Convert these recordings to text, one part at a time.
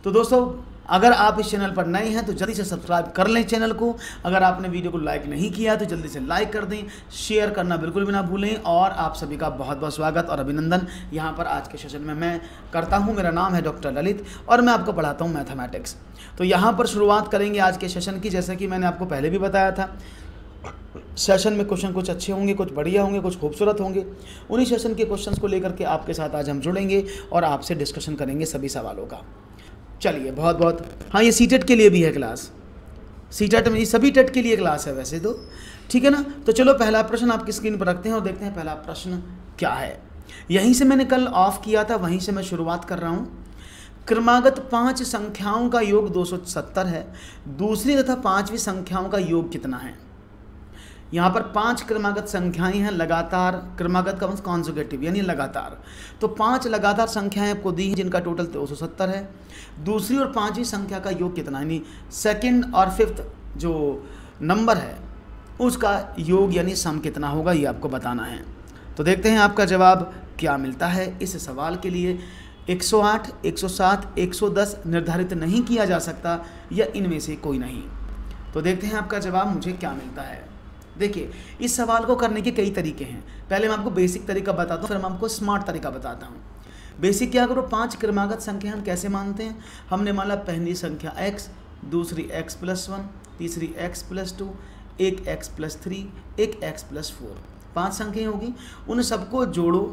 तो दोस्तों अगर आप इस चैनल पर नए हैं तो जल्दी से सब्सक्राइब कर लें चैनल को। अगर आपने वीडियो को लाइक नहीं किया तो जल्दी से लाइक कर दें, शेयर करना बिल्कुल भी ना भूलें। और आप सभी का बहुत बहुत स्वागत और अभिनंदन यहाँ पर आज के सेशन में मैं करता हूँ। मेरा नाम है डॉक्टर ललित और मैं आपको पढ़ाता हूँ मैथमेटिक्स। तो यहाँ पर शुरुआत करेंगे आज के सेशन की। जैसा कि मैंने आपको पहले भी बताया था, सेशन में क्वेश्चन कुछ अच्छे होंगे, कुछ बढ़िया होंगे, कुछ खूबसूरत होंगे। उन्हीं सेशन के क्वेश्चंस को लेकर के आपके साथ आज हम जुड़ेंगे और आपसे डिस्कशन करेंगे सभी सवालों का। चलिए बहुत बहुत, हाँ ये सीटेट के लिए भी है क्लास, सीटेट में सभी टेट के लिए क्लास है वैसे तो, ठीक है ना। तो चलो पहला प्रश्न आपकी स्क्रीन पर रखते हैं और देखते हैं पहला प्रश्न क्या है। यहीं से मैंने कल ऑफ किया था, वहीं से मैं शुरुआत कर रहा हूँ। क्रमागत 5 संख्याओं का योग 270 है। दूसरी तथा 5वीं संख्याओं का योग कितना है। यहाँ पर 5 क्रमागत संख्याएं हैं लगातार, क्रमागत का मतलब कॉन्जुगेटिव यानी लगातार। तो 5 लगातार संख्याएं आपको दी हैं जिनका टोटल 270 है। दूसरी और 5वीं संख्या का योग कितना, यानी सेकंड और फिफ्थ जो नंबर है उसका योग यानी सम कितना होगा, ये आपको बताना है। तो देखते हैं आपका जवाब क्या मिलता है इस सवाल के लिए। 108, 107, 110 निर्धारित नहीं किया जा सकता या इनमें से कोई नहीं। तो देखते हैं आपका जवाब मुझे क्या मिलता है। देखिए इस सवाल को करने के कई तरीके हैं। पहले मैं आपको बेसिक तरीका बताता हूँ, फिर मैं आपको स्मार्ट तरीका बताता हूँ। बेसिक क्या करो, 5 क्रमागत संख्या हम कैसे मानते हैं। हमने माना पहली संख्या x, दूसरी x+1, तीसरी x+2, एक x+3, एक x+4, 5 संख्याएं होगी। उन सबको जोड़ो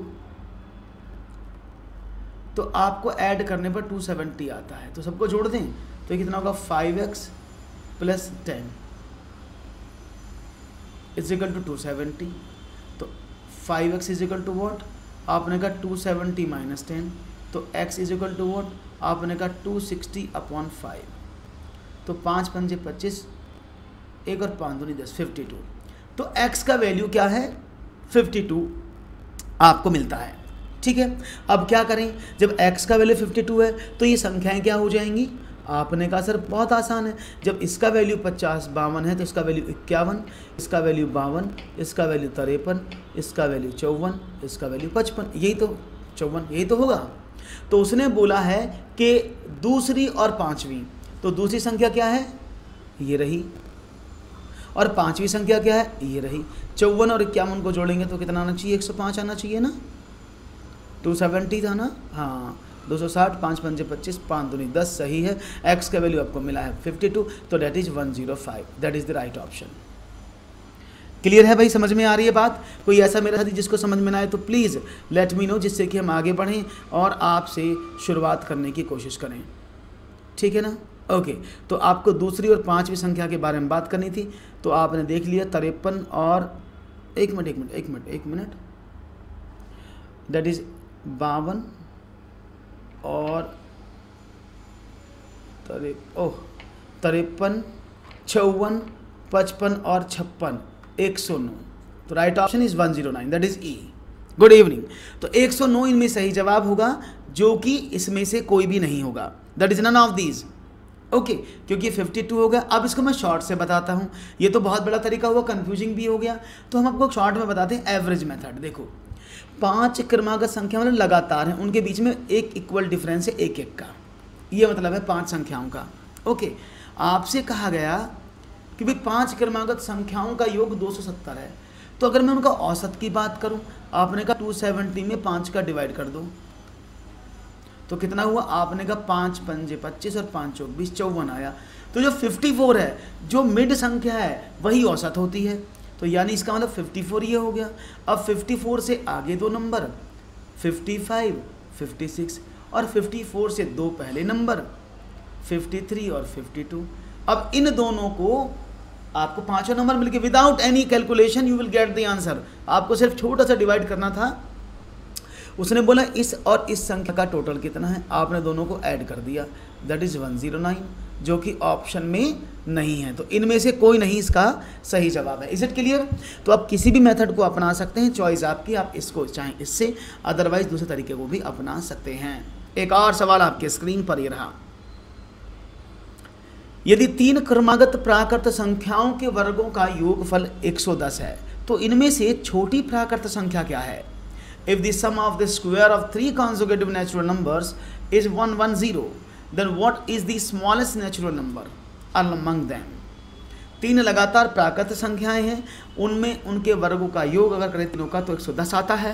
तो आपको ऐड करने पर 270 आता है। तो सबको जोड़ दें तो ये कितना होगा, 5x + 10 इजिकल टू 270। तो 5x इजिकल टू वॉट, आपने कहा 270 - 10। तो x इजिकल टू वॉट, आपने कहा 260/5। तो 5 पंजे 25, 1 और 5 दूनी 10, 52। तो x का वैल्यू क्या है, 52 आपको मिलता है। ठीक है, अब क्या करें, जब x का वैल्यू 52 है तो ये संख्याएं क्या हो जाएंगी। आपने कहा सर बहुत आसान है, जब इसका वैल्यू 50, 52 है तो इसका वैल्यू 51, इसका वैल्यू 52, इसका वैल्यू 53, इसका वैल्यू 54, इसका वैल्यू 55, यही तो 54 यही तो होगा। तो उसने बोला है कि दूसरी और 5वीं, तो दूसरी संख्या क्या है, ये रही, और 5वीं संख्या क्या है, ये रही। 54 और 51 को जोड़ेंगे तो कितना आना चाहिए, 105 आना चाहिए ना। 270 था ना, हाँ 260, 5 पंजे 25, 5 दूनी 10 सही है। x का वैल्यू आपको मिला है 52, तो that is 105, that is the right option. Clear है भाई, समझ में आ रही है बात। कोई ऐसा मेरा साथी जिसको समझ में ना आए तो प्लीज़ लेट मी नो, जिससे कि हम आगे बढ़ें और आपसे शुरुआत करने की कोशिश करें, ठीक है ना। ओके, तो आपको दूसरी और 5वीं संख्या के बारे में बात करनी थी, तो आपने देख लिया 53 और एक मिनट, दैट इज 52 और 53, 54, 55 और 56, 109। तो right option is 109, that is E. Good evening. तो 109 इनमें सही जवाब होगा, जो कि इसमें से कोई भी नहीं होगा, that is none of these. Okay, क्योंकि 52 हो गया। अब इसको मैं शॉर्ट से बताता हूँ, ये तो बहुत बड़ा तरीका हुआ, कंफ्यूजिंग भी हो गया, तो हम आपको शॉर्ट में बताते हैं एवरेज मेथड। देखो 5 क्रमागत संख्या मतलब लगातार हैं, उनके बीच में एक इक्वल डिफरेंस है एक का, ये मतलब है 5 संख्याओं का। ओके, आपसे कहा गया कि भाई 5 क्रमागत संख्याओं का योग 270 है, तो अगर मैं उनका औसत की बात करूं, आपने कहा 270 में 5 का डिवाइड कर दो तो कितना हुआ, आपने कहा 5 पंजे 25 और 5 चौक 20, 54 आया। तो जो 54 है, जो मिड संख्या है वही औसत होती है, तो यानी इसका मतलब 54 ये हो गया। अब 54 से आगे 2 नंबर 55, 56 और 54 से 2 पहले नंबर 53 और 52। अब इन दोनों को आपको 5वां नंबर मिल गया, without any calculation you will get the answer. आपको सिर्फ छोटा सा डिवाइड करना था। उसने बोला इस और इस संख्या का टोटल कितना है, आपने दोनों को ऐड कर दिया, दैट इज 109, जो कि ऑप्शन में नहीं है। तो इनमें से कोई नहीं इसका सही जवाब है। Is it clear. तो आप किसी भी मेथड को अपना सकते हैं, चॉइस आपकी, आप इसको चाहें इससे, अदरवाइज दूसरे तरीके को भी अपना सकते हैं। एक और सवाल आपके स्क्रीन पर ये रहा, यदि 3 क्रमागत प्राकृत संख्याओं के वर्गों का योगफल 110 है तो इनमें से छोटी प्राकृत संख्या क्या है। If the sum of the square of 3 consecutive natural numbers is 110 then what is the smallest natural number among them. 3 लगातार प्राकृत संख्याएं हैं, उनमें उनके वर्गों का योग अगर करें तीनों का तो 110 आता है।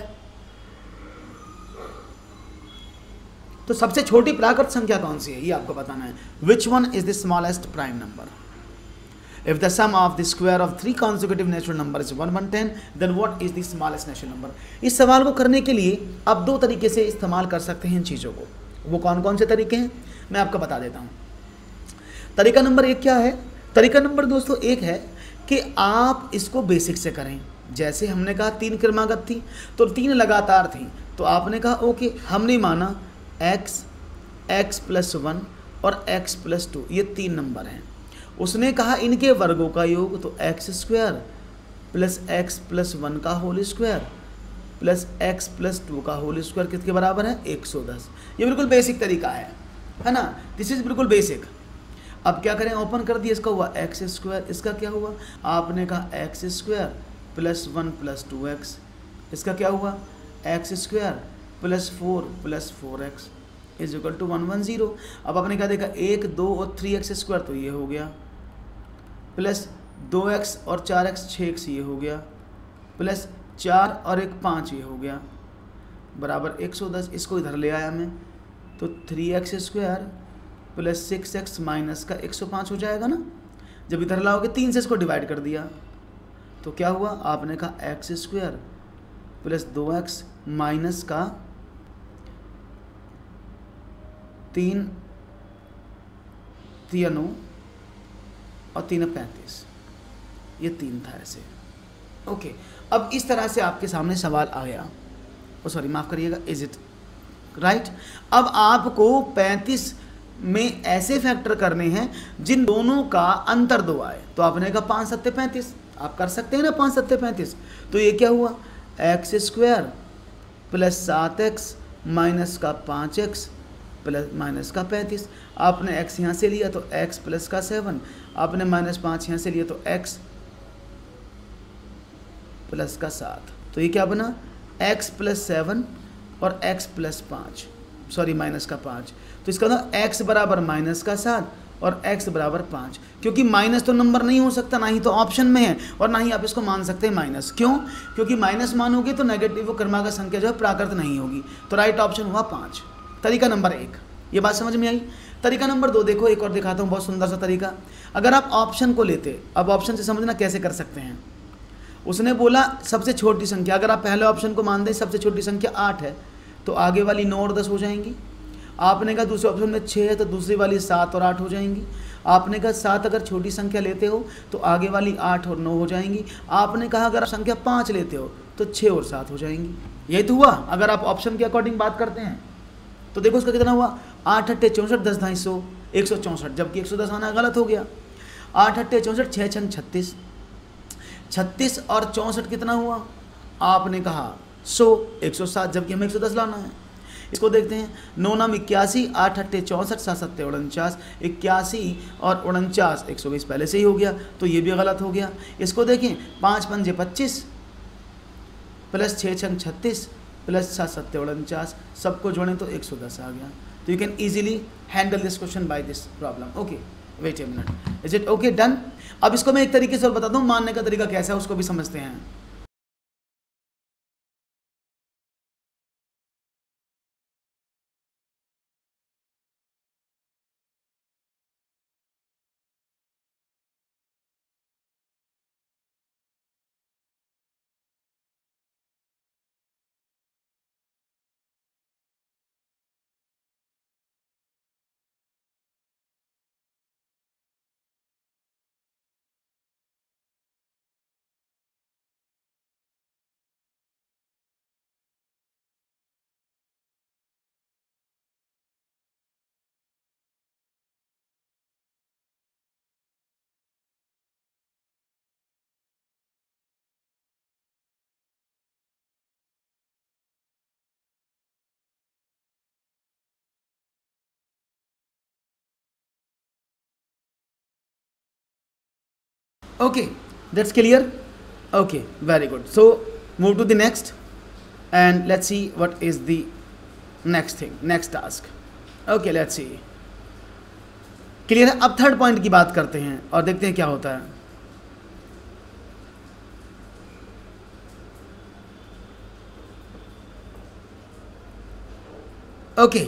तो सबसे छोटी प्राकृत संख्या कौन सी है ये आपको बताना है। Which one is the smallest prime number. If the sum of the square of 3 consecutive natural number is 110 then what is the smallest natural number. इस सवाल को करने के लिए आप 2 तरीके से इस्तेमाल कर सकते हैं इन चीज़ों को। वो कौन कौन से तरीके हैं मैं आपको बता देता हूँ। तरीका नंबर 1 क्या है? तरीका नंबर दोस्तों 1 है कि आप इसको बेसिक से करें। जैसे हमने कहा 3 क्रमागत थी तो 3 लगातार थी, तो आपने कहा ओके, हमने माना x प्लस 1 और x प्लस 2 ये 3 नंबर हैं। उसने कहा इनके वर्गों का योग, तो x square plus x plus 1 का whole square plus x plus 2 का होल स्क्वायर किसके बराबर है? 110। ये बिल्कुल बेसिक तरीका है ना, दिस इज बिल्कुल बेसिक। अब क्या करें, ओपन कर दिया, इसका हुआ एक्स स्क्वायर, इसका क्या हुआ, आपने कहा x square plus 1 plus 2x, इसका क्या हुआ x square plus 4 plus 4x is equal to 110। अब आपने क्या देखा 1 2 और 3x स्क्वायर तो ये हो गया, प्लस 2x और 4x 6x ये हो गया, प्लस 4 और 1 5 ये हो गया, बराबर 110। इसको इधर ले आया मैं तो 3x square plus 6x minus का 105 हो जाएगा ना। जब इधर लाओगे 3 से इसको डिवाइड कर दिया तो क्या हुआ, आपने कहा x square plus 2x minus का 3 9 और 3 35, ये 3 था ऐसे। ओके, अब इस तरह से आपके सामने सवाल आ गया, ओ सॉरी माफ़ करिएगा, इज इट राइट। अब आपको 35 में ऐसे फैक्टर करने हैं जिन दोनों का अंतर 2 आए। तो आपने कहा 5 7 35, आप कर सकते हैं ना 5 7 35। तो ये क्या हुआ, x square plus 7x minus का 5x प्लस माइनस का 35। आपने x यहाँ से लिया तो x प्लस का 7, आपने माइनस 5 यहाँ से लिया तो x प्लस का 7। तो ये क्या बना, x प्लस 7 और x प्लस 5, सॉरी माइनस का 5। तो इसका मतलब x बराबर माइनस का 7 और x बराबर 5, क्योंकि माइनस तो नंबर नहीं हो सकता, ना ही तो ऑप्शन में है और ना ही आप इसको मान सकते हैं माइनस। क्यों? क्योंकि माइनस मानोगे तो नेगेटिव क्रमांक संख्या जो है प्राकृत नहीं होगी। तो राइट ऑप्शन हुआ 5, तरीका नंबर 1। ये बात समझ में आई। तरीका नंबर 2 देखो, एक और दिखाता हूँ, बहुत सुंदर सा तरीका। अगर आप ऑप्शन को लेते, अब ऑप्शन से समझना कैसे कर सकते हैं। उसने बोला सबसे छोटी संख्या, अगर आप पहले ऑप्शन को मान दें सबसे छोटी संख्या 8 है तो आगे वाली 9 और 10 हो जाएंगी। आपने कहा दूसरे ऑप्शन में 6 है तो दूसरी वाली 7 और 8 हो जाएंगी। आपने कहा 7 अगर छोटी संख्या लेते हो तो आगे वाली 8 और 9 हो जाएंगी। आपने कहा अगर आप संख्या 5 लेते हो तो 6 और 7 हो जाएंगी। यही तो हुआ अगर आप ऑप्शन के अकॉर्डिंग बात करते हैं। तो देखो उसका कितना हुआ, 8 8 64 10 250 164, जबकि 110 आना गलत हो गया। 8 8 64 6 6 36, 36 और 64 कितना हुआ, आपने कहा 100 107, जबकि हमें 110 लाना है। इसको देखते हैं, 9 9 81, 8 8 64, 7 7 49, 81 और 49 120 पहले से ही हो गया, तो ये भी गलत हो गया। इसको देखें, 5 5 25 प्लस 6 6 36 प्लस 7 7 49, सबको जोड़ें तो 110 आ गया। तो you can easily handle this question by this problem. Okay, wait a minute, is it okay, done. अब इसको मैं एक तरीके से और बताता हूँ, मानने का तरीका कैसा है उसको भी समझते हैं। Okay, that's clear. Okay, very good. So move to the next and let's see what is the next thing, next task. Okay, let's see. Clear है। अब थर्ड पॉइंट की बात करते हैं और देखते हैं क्या होता है। Okay,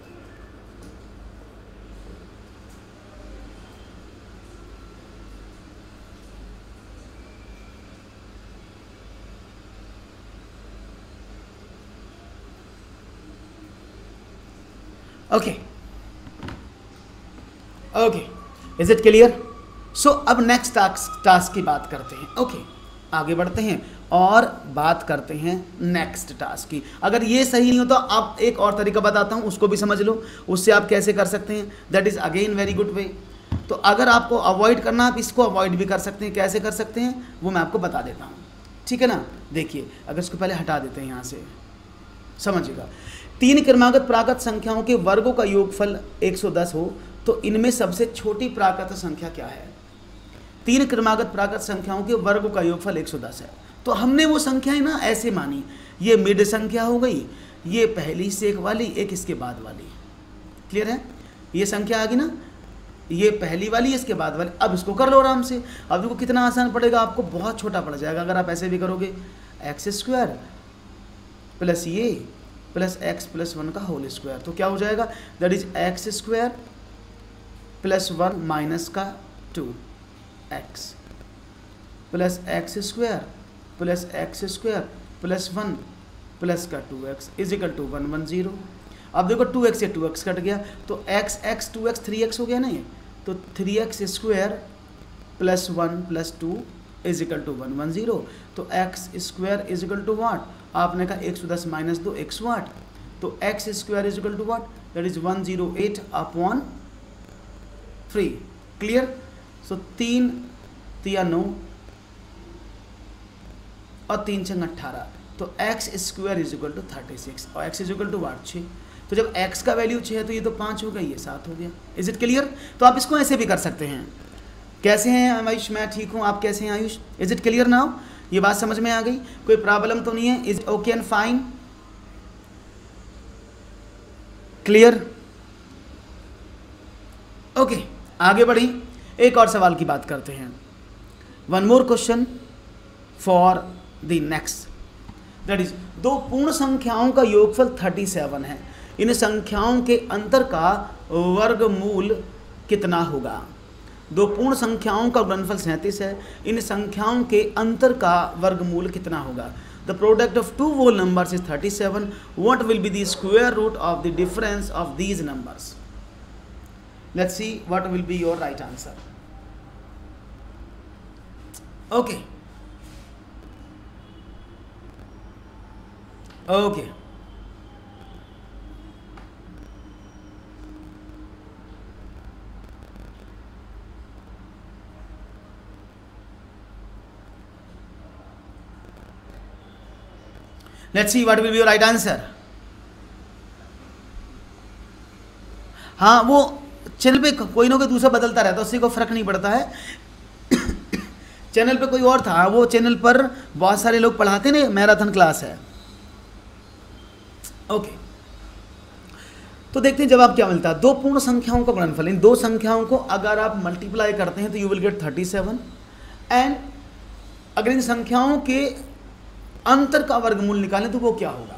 okay, okay, is it clear? So अब नेक्स्ट टास्क की बात करते हैं। ओके, आगे बढ़ते हैं और बात करते हैं नेक्स्ट टास्क की। अगर ये सही नहीं हो तो आप एक और तरीका बताता हूँ, उसको भी समझ लो, उससे आप कैसे कर सकते हैं। That is again very good way. तो अगर आपको अवॉइड करना, आप इसको अवॉइड भी कर सकते हैं। कैसे कर सकते हैं वो मैं आपको बता देता हूँ, ठीक है ना। देखिए, अगर इसको पहले हटा देते हैं यहाँ से, समझिएगा। 3 क्रमागत प्राकृत संख्याओं के वर्गों का योगफल 110 हो तो इनमें सबसे छोटी प्राकृत संख्या क्या है? 3 क्रमागत प्राकृत संख्याओं के वर्गों का योगफल 110 है। तो हमने वो संख्याएं ना ऐसे मानी, ये मिड संख्या हो गई, ये पहली से एक वाली, एक इसके बाद वाली। क्लियर है? ये संख्या आ गई ना, ये पहली वाली, इसके बाद वाली। अब इसको कर लो आराम से। अब देखो कितना आसान पड़ेगा, आपको बहुत छोटा पड़ जाएगा अगर आप ऐसे भी करोगे। x² प्लस ये प्लस x प्लस 1 का होल स्क्वायर, तो क्या हो जाएगा? That is x² plus 1 minus का 2x plus x² plus x² plus 1 plus का 2x इज इक्वल टू 110। अब देखो 2x से 2x कट गया तो x 2x 3x हो गया ना ये, तो 3x² plus 1 plus 2 is equal to 110। तो x² इज इक्वल टू वाट? आपने कहा 110 माइनस 2 108, तो x² is equal to what? That is 108 upon 3। Clear? So 3 3 9 और 3 6 18, तो x² इज इक्वल टू 36 और x is equal to what? 6। तो जब x का वैल्यू 6 है तो ये तो 5 हो गया, ये 7 हो गया। Is it clear? तो आप इसको ऐसे भी कर सकते हैं। कैसे हैं आयुष? मैं ठीक हूँ, आप कैसे हैं Ayush? Is it clear now? ये बात समझ में आ गई? कोई प्रॉब्लम तो नहीं है? Is okay and fine? Clear? Okay, आगे बढ़ी, एक और सवाल की बात करते हैं। One more question for the next, that is दो पूर्ण संख्याओं का योगफल 37 है। इन संख्याओं के अंतर का वर्गमूल कितना होगा? दो पूर्ण संख्याओं का गुणनफल 37 है, इन संख्याओं के अंतर का वर्गमूल कितना होगा? The product of two whole numbers is 37, what will be the square root of the difference of these numbers? Let's see what will be your right answer. Okay, okay, let's see what will be your right answer. हाँ, वो channel पे कोई ना कोई दूसरा बदलता रहता है, उससे कोई फर्क नहीं पड़ता है। चैनल पे कोई और था, वो चैनल पर बहुत सारे लोग पढ़ाते ना, मैराथन क्लास है। ओके, तो देखते हैं जवाब क्या मिलता है। दो पूर्ण संख्याओं का गुणनफल, इन दो संख्याओं को अगर आप मल्टीप्लाई करते हैं तो यू विल गेट 37, एंड अगर इन संख्याओं के अंतर का वर्गमूल निकालें तो वो क्या होगा,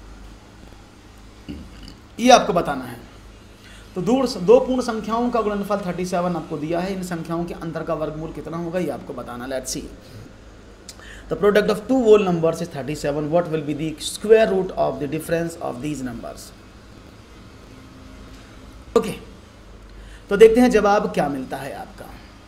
ये आपको बताना है। तो दो पूर्ण संख्याओं का गुणनफल 37 आपको दिया है, इन संख्याओं के अंतर का वर्गमूल कितना होगा ये आपको बताना। Let's see, the product of two whole numbers is 37, what will be the square root of the difference of these numbers? Okay, तो देखते हैं जवाब क्या मिलता है आपका।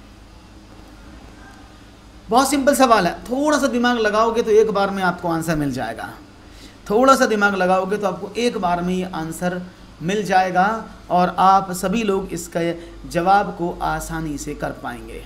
बहुत सिंपल सवाल है, थोड़ा सा दिमाग लगाओगे तो एक बार में आपको आंसर मिल जाएगा। थोड़ा सा दिमाग लगाओगे तो आपको एक बार में ये आंसर मिल जाएगा और आप सभी लोग इसका जवाब को आसानी से कर पाएंगे।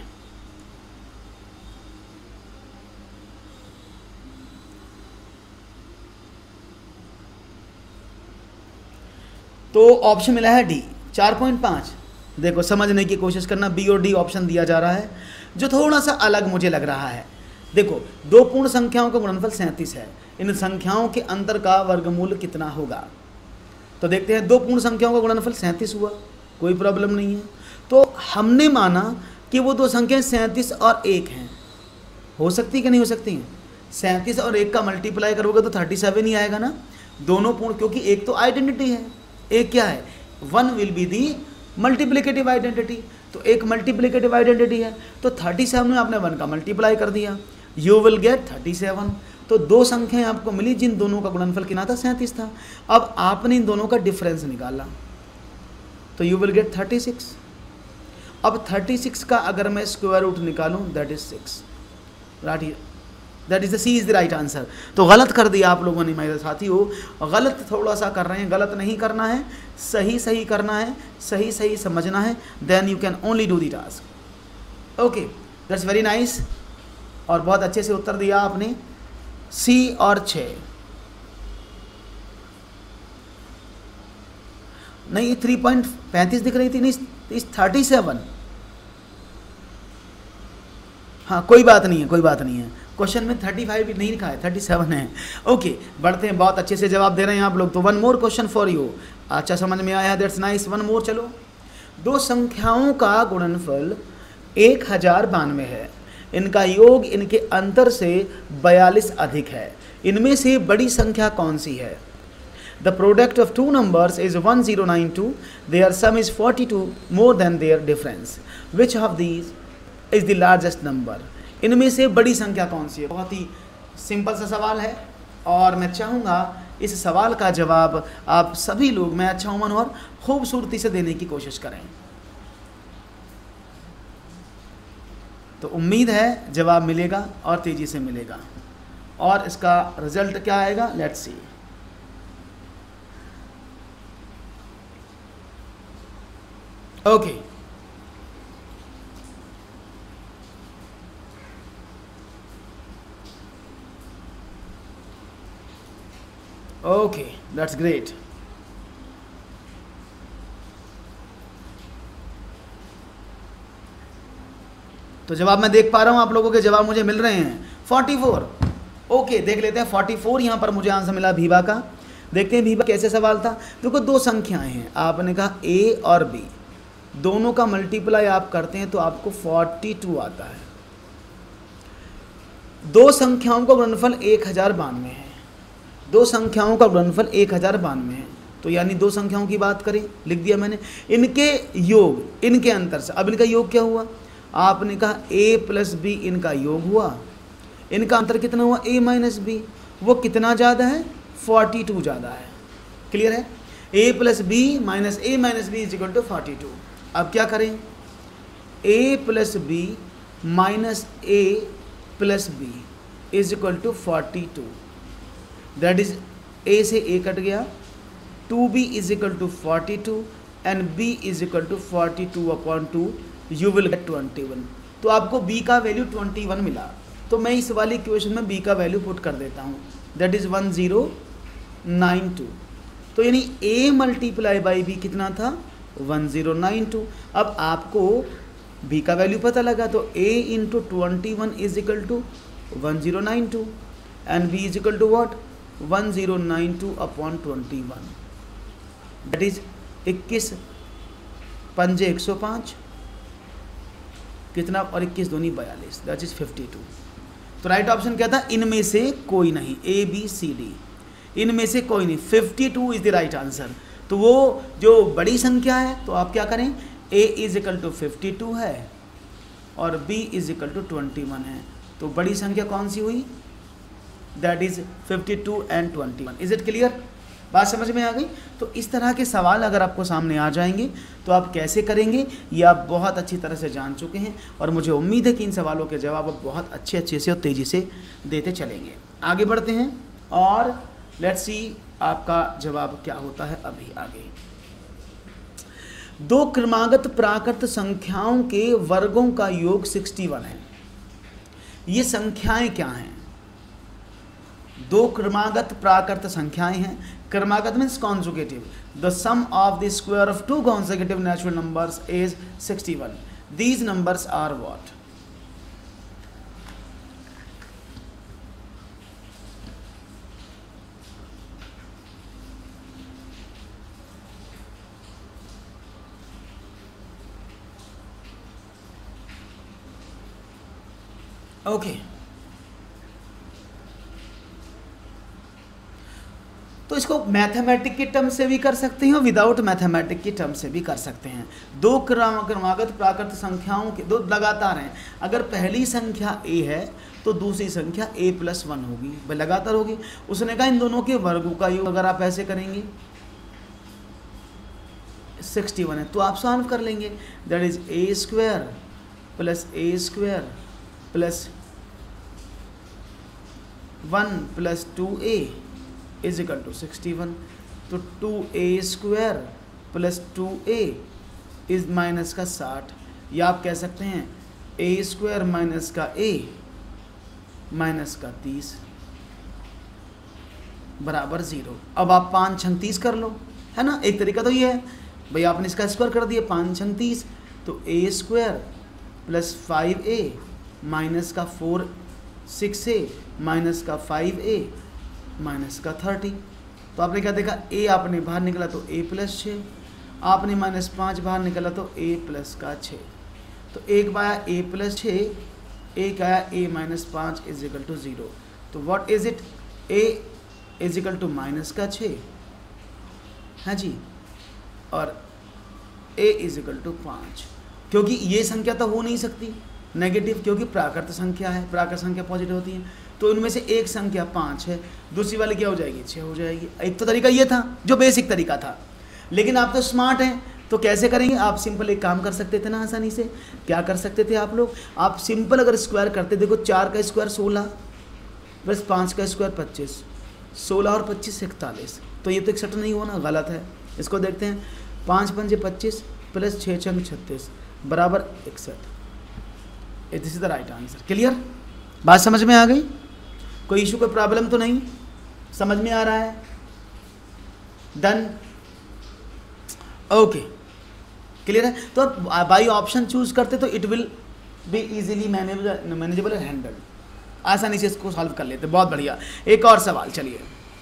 तो ऑप्शन मिला है डी 4.5। देखो, समझने की कोशिश करना, बी और डी ऑप्शन दिया जा रहा है जो थोड़ा सा अलग मुझे लग रहा है। देखो, दो पूर्ण संख्याओं का गुणनफल 37 है, इन संख्याओं के अंतर का वर्गमूल कितना होगा? तो देखते हैं, दो पूर्ण संख्याओं का गुणनफल 37 हुआ, कोई प्रॉब्लम नहीं है। तो हमने माना कि वो दो संख्याएं 37 और 1 हैं। हो सकती कि नहीं हो सकती हैं? 37 और 1 का मल्टीप्लाई करोगे तो 37 ही आएगा ना, दोनों पूर्ण, क्योंकि एक तो आइडेंटिटी है, एक क्या है, 1 will be the multiplicative identity, तो एक मल्टीप्लिकेटिव आइडेंटिटी है, तो 37 में आपने 1 का मल्टीप्लाई कर दिया, यू विल गेट 37। तो दो संख्याएं आपको मिली जिन दोनों का गुणनफल कितना था, 37 था। अब आपने इन दोनों का डिफरेंस निकाला तो यू विल गेट 36। अब 36 का अगर मैं स्क्वायर रूट निकालूं that is 6, that is the C is the right answer. तो गलत कर दिया आप लोगों ने मेरे साथी हो, गलत थोड़ा सा कर रहे हैं, गलत नहीं करना है, सही सही करना है, सही सही समझना है, then you can only do the task. Okay, that's very nice, और बहुत अच्छे से उत्तर दिया आपने। सी और 6 नहीं, 3.35 दिख रही थी, नहीं 37। हाँ कोई बात नहीं है, कोई बात नहीं है, क्वेश्चन में 35 भी नहीं लिखा है, 37 है। ओके, बढ़ते हैं, बहुत अच्छे से जवाब दे रहे हैं आप लोग। तो one more question for you, अच्छा समझ में आया, दैट्स नाइस, वन मोर। चलो, दो संख्याओं का गुणनफल 1092 है, इनका योग इनके अंतर से 42 अधिक है, इनमें से बड़ी संख्या कौन सी है? The product of two numbers is 1092, their sum is 42 more than their difference. Which of these is the largest number? इनमें से बड़ी संख्या कौन सी है? बहुत ही सिंपल सा सवाल है, और मैं चाहूँगा इस सवाल का जवाब आप सभी लोग, मैं अच्छा उमन और खूबसूरती से देने की कोशिश करें। तो उम्मीद है जवाब मिलेगा और तेज़ी से मिलेगा, और इसका रिजल्ट क्या आएगा, let's see. Okay, okay, that's great. तो जवाब मैं देख पा रहा हूं, आप लोगों के जवाब मुझे मिल रहे हैं 44। ओके, देख लेते हैं 44 यहां पर मुझे आंसर मिला भीवा का। देखते हैं भीवा कैसे सवाल था। देखो, दो संख्याएं हैं, आपने कहा ए और बी, दोनों का मल्टीप्लाई आप करते हैं तो आपको 42 आता है। दो संख्याओं का गुणनफल 1092 है, दो संख्याओं का गुणनफल 1092 है, तो यानी दो संख्याओं की बात करें, लिख दिया मैंने, इनके योग, इनके अंतर से। अब इनका योग क्या हुआ, आपने कहा a प्लस बी इनका योग हुआ, इनका अंतर कितना हुआ, a माइनस बी, वो कितना ज़्यादा है, 42 ज़्यादा है। क्लियर है, a plus B minus a minus B is equal to 42। अब क्या करें, a plus B minus a plus B is equal to 42, that is a से a कट गया, 2b is equal to 42 and b is equal to 42/2, you will get 21। तो आपको b का value 21 मिला, तो मैं इस वाली इक्वेशन में b का वैल्यू पुट कर देता हूँ, दैट इज 1092। तो यानी a मल्टीप्लाई बाई b कितना था, 1092। अब आपको b का वैल्यू पता लगा, तो a into 21 is equal to 1092 and b is equal to what, 1092/21, that is 21 पंजे 105 कितना, और 21 दूनी 42, दैट इज 52। तो राइट ऑप्शन क्या था, इनमें से कोई नहीं, ए बी सी डी, इनमें से कोई नहीं, 52 इज द राइट आंसर। तो वो जो बड़ी संख्या है, तो आप क्या करें, a इज इक्वल टू 52 है और b इज इक्वल टू 21 है, तो बड़ी संख्या कौन सी हुई, that is 52 and 21। Is it clear, बात समझ में आ गई। तो इस तरह के सवाल अगर आपको सामने आ जाएंगे तो आप कैसे करेंगे ये आप बहुत अच्छी तरह से जान चुके हैं, और मुझे उम्मीद है कि इन सवालों के जवाब आप बहुत अच्छे से और तेज़ी से देते चलेंगे। आगे बढ़ते हैं और लेट्स सी आपका जवाब क्या होता है अभी आगे। दो क्रमागत प्राकृत संख्याओं के वर्गों का योग 61 है। ये संख्याएं क्या हैं, दो क्रमागत प्राकृत संख्याएं हैं। क्रमागत means conjugative. The sum of the square of two consecutive natural numbers is 61। These numbers are what, okay, तो इसको मैथमेटिक के टर्म से भी कर सकते हैं और विदाउट मैथमेटिक के टर्म से भी कर सकते हैं। दो क्रमागत प्राकृत संख्याओं के दो लगातार हैं, अगर पहली संख्या a है तो दूसरी संख्या a+1 होगी, वह लगातार होगी। उसने कहा इन दोनों के वर्गों का योग अगर आप ऐसे करेंगे 61 है तो आप सॉल्व कर लेंगे, that is a² + a² + 1 + 2a is equal to 61। तो 2a² + 2a इज माइनस का 60, या आप कह सकते हैं a² माइनस का a माइनस का 30 बराबर 0। अब आप 5 छंग 30 कर लो, है ना। एक तरीका तो ये है भाई, आपने इसका स्क्वायर कर दिया 5 छंग 30, तो a² + 5a माइनस का 6a माइनस का 5a माइनस का 30। तो आपने क्या देखा, a आपने बाहर निकला तो a + 6, आपने -5 बाहर निकला तो a + का 6। तो एक आया a + 6, एक आया a - 5 इज इक्वल टू 0। तो what is it, a is equal to minus का 6 है जी, और a इज इक्वल टू 5, क्योंकि ये संख्या तो हो नहीं सकती नेगेटिव, क्योंकि प्राकृत संख्या है, प्राकृत संख्या पॉजिटिव होती है। तो इनमें से एक संख्या 5 है, दूसरी वाली क्या हो जाएगी 6 हो जाएगी। एक तो तरीका ये था जो बेसिक तरीका था, लेकिन आप तो स्मार्ट हैं तो कैसे करेंगे, आप सिंपल एक काम कर सकते थे ना आसानी से। क्या कर सकते थे आप लोग, आप सिंपल अगर स्क्वायर करते, देखो 4 का स्क्वायर 16 + 5 का स्क्वायर 25, 16 और 25 41। तो ये तो 61 नहीं हुआ ना, गलत है। इसको देखते हैं, 5 × 5 = 25 + 6 × 36 बराबर 61। This is the right answer. Clear, बात समझ में आ गई, कोई इशू कोई प्रॉब्लम तो नहीं, समझ में आ रहा है, डन, ओके क्लियर है। तो बाई ऑप्शन चूज करते तो it will be easily manageable and handle, आसानी से इसको सॉल्व कर लेते। बहुत बढ़िया, एक और सवाल, चलिए।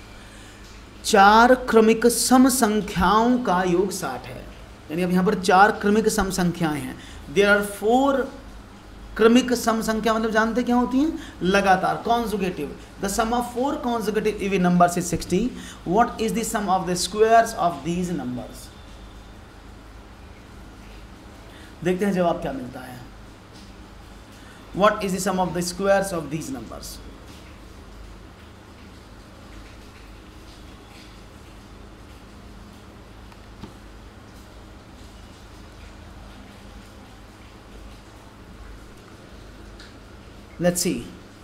4 क्रमिक सम संख्याओं का योग 60 है, यानी अब यहाँ पर 4 क्रमिक सम संख्याएं हैं। देयर आर 4 क्रमिक सम संख्या, मतलब जानते क्या होती हैं, लगातार, conjugative. The sum of 4 conjugative even numbers is 60। What is the sum of the squares of these numbers. देखते हैं जवाब क्या मिलता है। What is the sum of the squares of these numbers. Let's see,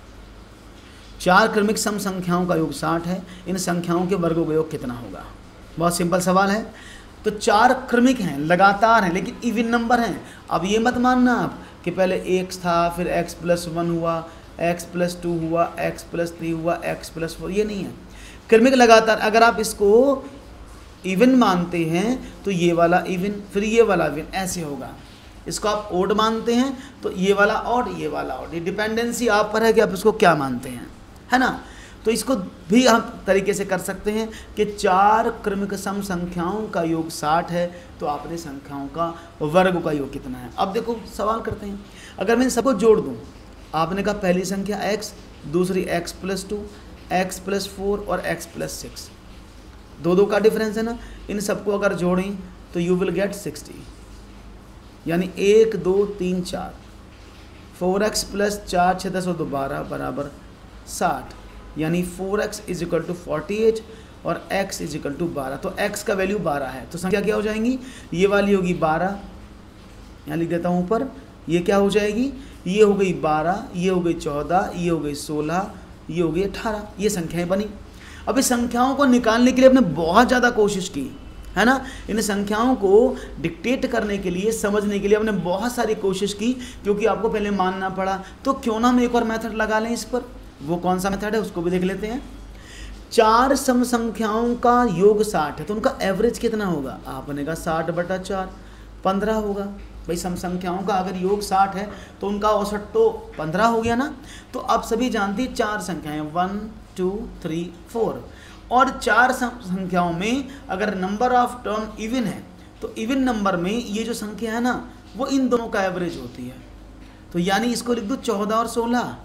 4 क्रमिक सम संख्याओं का योग 60 है, इन संख्याओं के वर्गों का योग कितना होगा। बहुत सिंपल सवाल है। तो 4 क्रमिक हैं, लगातार हैं, लेकिन इवन नंबर हैं। अब ये मत मानना आप कि पहले x था, फिर x + 1 हुआ, x + 2 हुआ, x + 3 हुआ, x + 4, ये नहीं है। क्रमिक लगातार, अगर आप इसको इवन मानते हैं तो ये वाला इवन, फिर ये वाला इवन, ऐसे होगा। इसको आप ओड मानते हैं तो ये वाला ऑड, ये वाला ऑड। ये डिपेंडेंसी आप पर है कि आप इसको क्या मानते हैं, है ना। तो इसको भी हम तरीके से कर सकते हैं कि 4 क्रमिक सम संख्याओं का योग 60 है, तो आपने संख्याओं का वर्ग का योग कितना है। अब देखो सवाल करते हैं, अगर मैं इन सबको जोड़ दूं, आपने कहा पहली संख्या x, दूसरी x + 2, x + 4 और x + 6, दो का डिफरेंस है ना। इन सबको अगर जोड़ें तो यू विल गेट 60, यानी 1 2 3 4, 4x + 4 6 10 और 2 12 बराबर 60, यानी 4x = 48 और x = 12। तो x का वैल्यू 12 है, तो संख्या क्या हो जाएंगी, ये वाली होगी 12, यहाँ लिख देता हूँ ऊपर, ये क्या हो जाएगी, ये हो गई 12, ये हो गई 14, ये हो गई 16, ये हो गई 18, ये संख्याएं बनी। अब इस संख्याओं को निकालने के लिए आपने बहुत ज़्यादा कोशिश की, है ना। इन संख्याओं को डिक्टेट करने के लिए, समझने के लिए आपने बहुत सारी कोशिश की, क्योंकि आपको पहले मानना पड़ा। तो क्यों ना हम एक और मेथड लगा लें इस पर, वो कौन सा मेथड है उसको भी देख लेते हैं। 4 सम संख्याओं का योग 60 है, तो उनका एवरेज कितना होगा, आपने कहा 60/4 15 होगा। भाई सम संख्याओं का अगर योग 60 है तो उनका औसत तो 15 हो गया ना। तो अब सभी जानती 4 संख्याएं 1 2 3 4, और 4 संख्याओं में अगर नंबर ऑफ टर्म इवन है तो इवन नंबर में ये जो संख्या है ना वो इन दोनों का एवरेज होती है। तो यानी इसको लिख दो 14 और 16,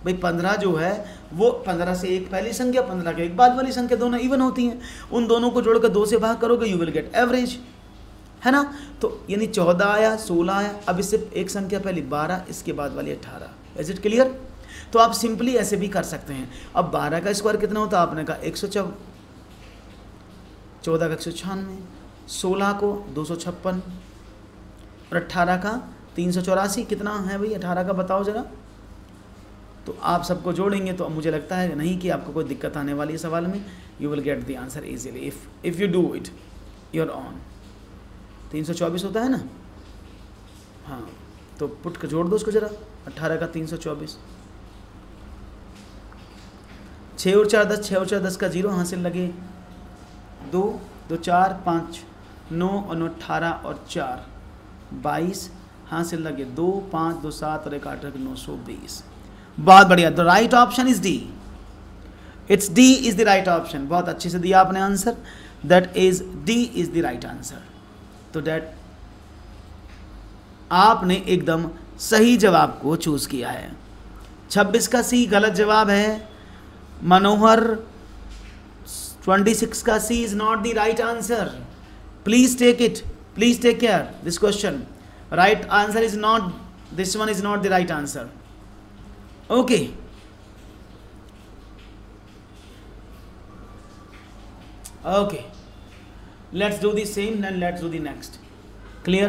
भाई 15 जो है वो 15 से एक पहली संख्या, 15 के एक बाद वाली संख्या, दोनों इवन होती हैं, उन दोनों को जोड़कर 2 से भाग करोगे, यू विल गेट एवरेज, है ना। तो यानी 14 आया, 16 आया, अब इससे एक संख्या पहली 12, इसके बाद वाली 18। Is it clear? तो आप सिंपली ऐसे भी कर सकते हैं। अब 12 का स्क्वायर कितना होता है, आपने कहा 114, 14 का 196, 16 को 256 और 18 का 384। कितना है भाई 18 का, बताओ जरा। तो आप सबको जोड़ेंगे तो मुझे लगता है नहीं कि आपको कोई दिक्कत आने वाली है सवाल में। You will get the answer easily if you do it your own. 324 होता है ना, हाँ, तो पुट कर जोड़ दो उसको जरा, 18 का 324, 6 और 4 10, 6 और 4 10 का 0, हासिल लगे 2, 2 4 5, 9 और 9 18 और 4 22, हासिल लगे 2 5 2 7 और 1 8 920। बहुत बढ़िया। The right option is D, it's D is the right option. बहुत अच्छे से दिया आपने answer, that is D is the right answer. तो दैट आपने एकदम सही जवाब को चूज किया है। 26 का सी गलत जवाब है। मनोहर 26 का C is not the right answer. Please take it, please take care this question. Right answer is not, this one is not the right answer. Okay, okay, let's do the same, then let's do the next. Clear?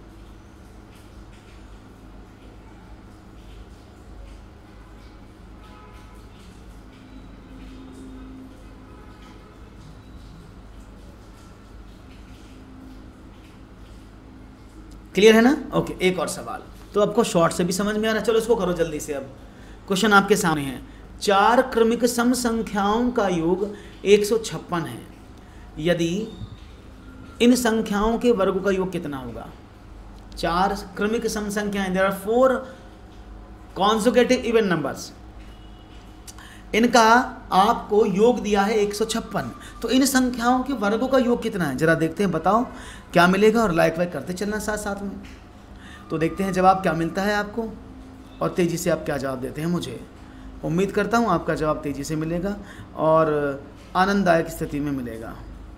Clear है ना? Okay, एक और सवाल। तो आपको short से भी समझ में आ रहा है, चलो इसको करो जल्दी से। अब क्वेश्चन आपके सामने है, 4 क्रमिक सम संख्याओं का योग 156 है, यदि इन संख्याओं के वर्गों का योग कितना होगा। 4 क्रमिक सम संख्याएं, there are 4 conjugative even numbers, इनका आपको योग दिया है 156। तो इन संख्याओं के वर्गों का योग कितना है, जरा देखते हैं, बताओ क्या मिलेगा, और लाइक वाइक करते चलना साथ साथ में। तो देखते हैं जवाब क्या मिलता है आपको, और तेज़ी से आप क्या जवाब देते हैं। मुझे उम्मीद करता हूँ आपका जवाब तेज़ी से मिलेगा और आनंददायक स्थिति में मिलेगा।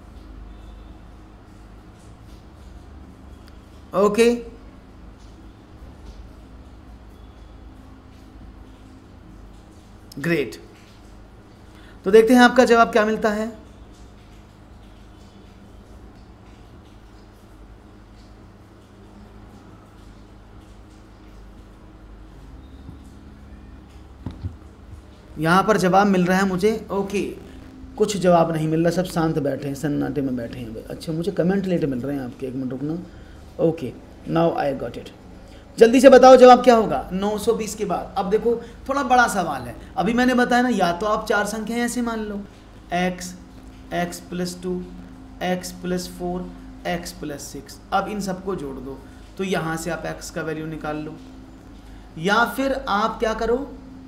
Okay, great. तो देखते हैं आपका जवाब क्या मिलता है। यहां पर जवाब मिल रहा है मुझे, ओके, कुछ जवाब नहीं मिल रहा, सब शांत बैठे हैं, सन्नाटे में बैठे हैं। अच्छा, मुझे कमेंट लेट मिल रहे हैं आपके, एक मिनट रुकना। Okay, now I got it. जल्दी से बताओ जवाब क्या होगा 920 के बाद। अब देखो थोड़ा बड़ा सवाल है, अभी मैंने बताया ना, या तो आप 4 संख्याएं ऐसे मान लो, x, x + 2, x + 4, x + 6। अब इन सबको जोड़ दो, तो यहाँ से आप x का वैल्यू निकाल लो, या फिर आप क्या करो,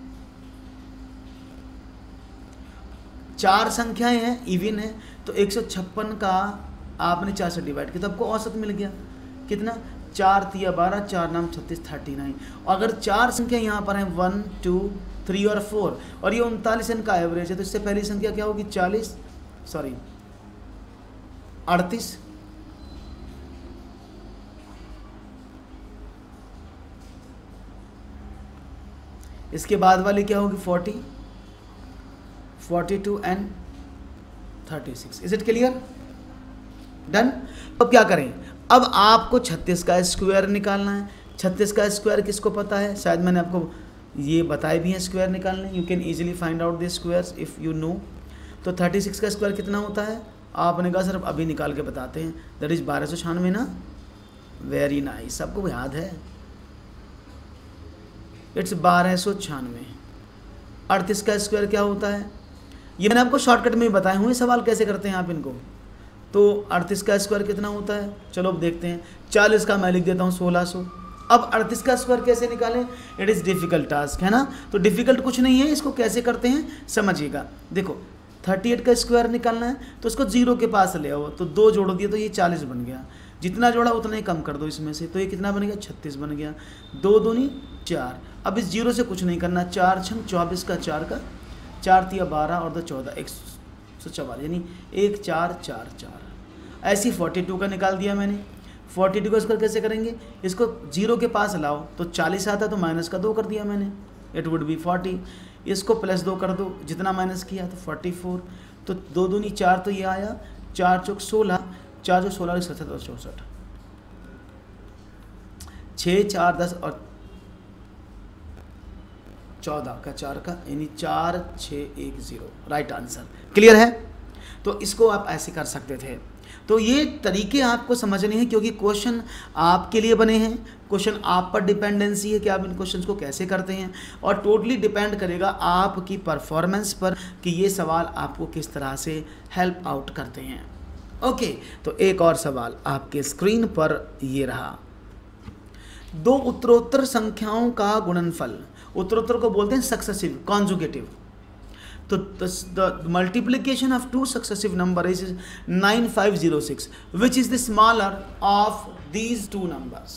4 संख्याएं हैं, इवन है, तो 156 का आपने 4 से डिवाइड किया तो आपको औसत मिल गया कितना, 4 3 12, 4 9 36, 39। और अगर 4 संख्या यहाँ पर हैं 1 2 3 और 4, और ये 39 इनका एवरेज है, तो इससे पहली संख्या क्या होगी 38। इसके बाद वाली क्या होगी 40, 42 and 36। Is it clear? Done. अब क्या करें, अब आपको 36 का स्क्वायर निकालना है। 36 का स्क्वायर किसको पता है, शायद मैंने आपको ये बताए भी हैं स्क्वायर निकालने। You can easily find out the squares if you know. तो 36 का स्क्वायर कितना होता है, आपने कहा सर अभी निकाल के बताते हैं, दैट इज 1296 ना। वेरी नाइस, सबको याद है, इट्स 1296। 38 का स्क्वायर क्या होता है, ये मैंने आपको शॉर्टकट में बताए हुए सवाल कैसे करते हैं आप इनको। तो 38 का स्क्वायर कितना होता है, चलो अब देखते हैं। 40 का मैं लिख देता हूँ 1600। अब 38 का स्क्वायर कैसे निकालें, इट इज़ डिफ़िकल्ट टास्क, है ना। तो डिफ़िकल्ट कुछ नहीं है, इसको कैसे करते हैं समझिएगा। देखो 38 का स्क्वायर निकालना है, तो उसको 0 के पास ले आओ, तो 2 जोड़ दिए तो ये 40 बन गया। जितना जोड़ा उतना ही कम कर दो इसमें से, तो ये कितना बन गया 36 बन गया। 2 दूनी 4। अब इस जीरो से कुछ नहीं करना, 4 छंग 24 का 4 का 4 तिया 12 और 2 14 144 यानी 1 4 4 4। ऐसी 42 का निकाल दिया मैंने। 42 का इसको कैसे करेंगे, इसको जीरो के पास लाओ तो 40 आता, तो माइनस का 2 कर दिया मैंने, इट वुड बी 40। इसको प्लस 2 कर दो, जितना माइनस किया तो 44। तो 2 दूनी 4 तो ये आया, 4 चौक 16, 4 चौक 16 67 और 64, 6 4 10 और 14 का 4 का यानी 4 6 1 0 राइट आंसर। क्लियर है? तो इसको आप ऐसे कर सकते थे। तो ये तरीके आपको समझने हैं क्योंकि क्वेश्चन आपके लिए बने हैं, क्वेश्चन आप पर डिपेंडेंसी है कि आप इन क्वेश्चंस को कैसे करते हैं, और टोटली डिपेंड करेगा आपकी परफॉर्मेंस पर कि ये सवाल आपको किस तरह से हेल्प आउट करते हैं। ओके, तो एक और सवाल आपके स्क्रीन पर ये रहा। 2 उत्तरोत्तर संख्याओं का गुणनफल, उत्तरोत्तर को बोलते हैं सक्सेसिव कॉन्जुगेटिव। तो the multiplication of 2 successive numbers is 9506, which is the smaller of these 2 numbers।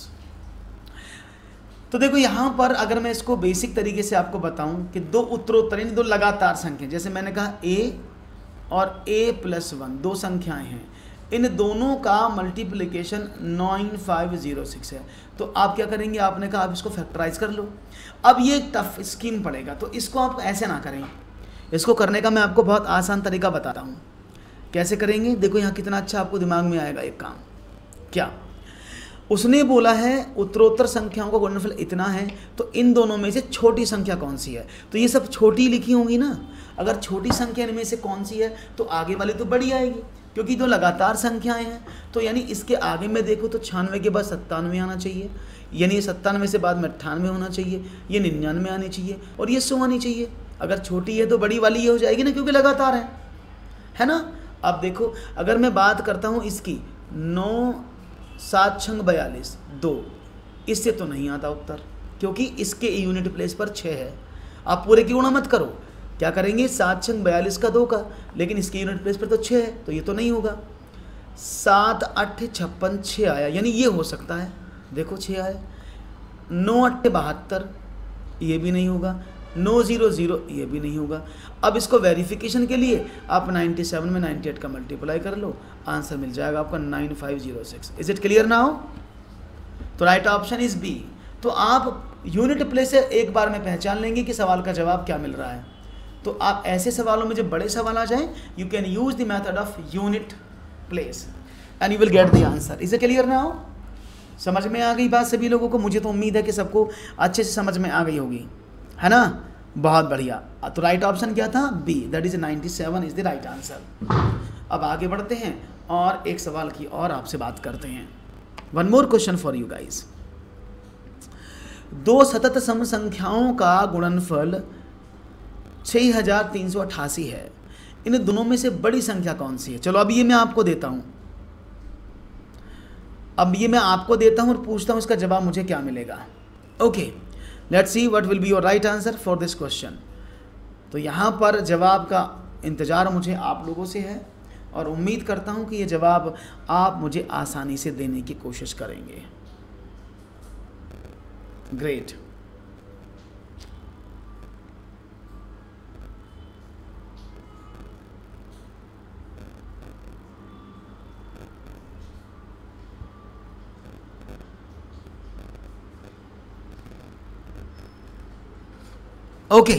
तो देखो यहाँ पर अगर मैं इसको बेसिक तरीके से आपको बताऊं कि 2 उत्तरोत्तर यानी 2 लगातार संख्या, जैसे मैंने कहा a और a+1 2 संख्याएं हैं, इन दोनों का मल्टीप्लिकेशन 9506 है। तो आप क्या करेंगे, आपने कहा आप इसको फैक्टराइज कर लो। अब ये टफ स्कीम पड़ेगा, तो इसको आप ऐसे ना करें, इसको करने का मैं आपको बहुत आसान तरीका बताता हूँ। कैसे करेंगे, देखो यहाँ कितना अच्छा आपको दिमाग में आएगा एक काम। क्या उसने बोला है, उत्तरोत्तर संख्याओं का गुणनफल इतना है, तो इन दोनों में से छोटी संख्या कौन सी है, तो ये सब छोटी लिखी होंगी ना। अगर छोटी संख्या इनमें से कौन सी है तो आगे वाली तो बड़ी आएगी, क्योंकि 2 लगातार संख्याएं हैं। तो यानी इसके आगे में देखो तो 96 के बाद 97 आना चाहिए, यानी 97 से बाद में 98 होना चाहिए, ये 99 आनी चाहिए और ये 100 आनी चाहिए। अगर छोटी है तो बड़ी वाली ये हो जाएगी ना, क्योंकि लगातार है ना। अब देखो अगर मैं बात करता हूँ इसकी 9 7 छंग 42 2, इससे तो नहीं आता उत्तर, क्योंकि इसके यूनिट प्लेस पर 6 है। आप पूरे की गुणा मत करो, क्या करेंगे 7 छंग 42 का 2 का, लेकिन इसके यूनिट प्लेस पर तो 6 है, तो ये तो नहीं होगा। 7 8 56 6 आया, यानी ये हो सकता है, देखो 6 आया। 9 8 72, ये भी नहीं होगा। 9 0 0, ये भी नहीं होगा। अब इसको वेरिफिकेशन के लिए आप 97 में 98 का मल्टीप्लाई कर लो, आंसर मिल जाएगा आपका 9506। Is it clear now? तो राइट ऑप्शन इज बी। तो आप यूनिट प्लेस से एक बार में पहचान लेंगे कि सवाल का जवाब क्या मिल रहा है। तो आप ऐसे सवालों में जब बड़े सवाल आ जाएं, you can use the method of unit place and you will get the answer. Is it clear now? समझ में आ गई बात सभी लोगों को? मुझे तो उम्मीद है कि सबको अच्छे से समझ में आ गई होगी, है ना। बहुत बढ़िया। तो राइट ऑप्शन क्या था? B, that is 97 is the right answer. अब आगे बढ़ते हैं और एक सवाल की और आपसे बात करते हैं। One more question for you guys. 2 सतत सम संख्याओं का गुणनफल 6388 है। इन दोनों में से बड़ी संख्या कौन सी है? चलो अब ये मैं आपको देता हूं, और पूछता हूं इसका जवाब मुझे क्या मिलेगा। Okay, let's see what will be your right answer for this question. तो यहाँ पर जवाब का इंतज़ार मुझे आप लोगों से है और उम्मीद करता हूँ कि ये जवाब आप मुझे आसानी से देने की कोशिश करेंगे। ग्रेट। ओके,